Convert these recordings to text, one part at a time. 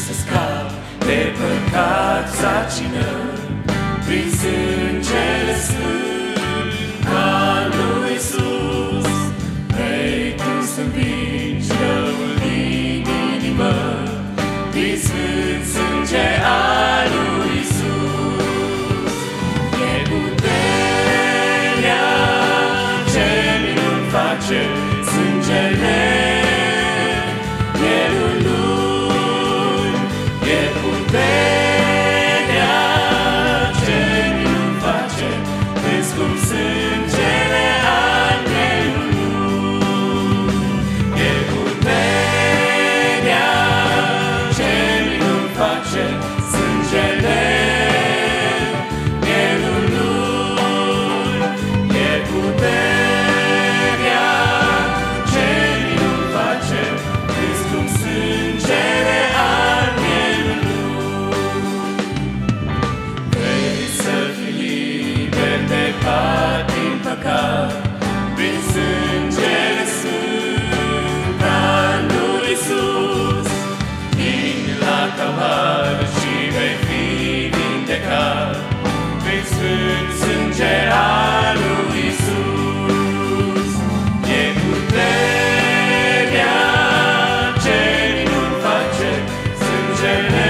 să scap de păcat sarcină, prin sângele sfânt al lui Iisus. Vrei tu să învingi răul din inimă, prin sfânt sânge al lui Iisus. E puterea ce minuni face sângele mielul lui. E puterea ce minuni face, vezi cum sângele al mielului. E puterea ce minuni face sângele mielului. E puterea ce minuni face, vezi cum sângele al mielului. Vrei să fii liber de patim păcat, prin sângele sfânt al lui Iisus. Vini la Calvar și vei fi vindecat, prin sfânt sânge al lui Iisus. E puterea ce minuni face sângele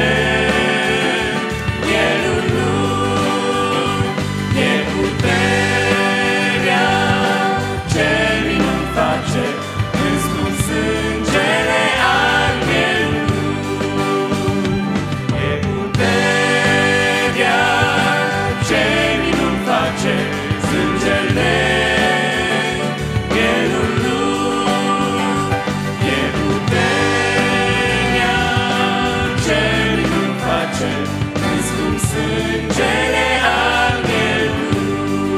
mielului. E puterea ce minuni face, vezi cum sângele al mielului. E puterea ce minuni face sângele mielului. E puterea ce minuni face, vezi cum sângele al mielului.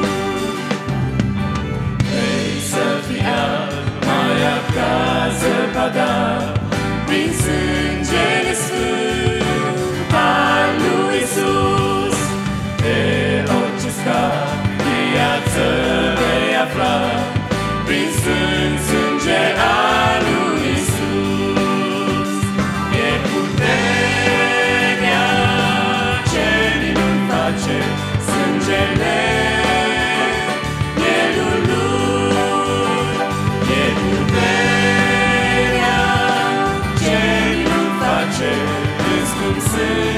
Vrei să fii alb, mai alb ca zăpada, prin sângele sfânt al lui Iisus. De orice scap, viață vei afla, prin sfânt sânge al lui Iisus. E puterea ce minuni face sângele mielului. E puterea ce minuni face, vezi cum sângele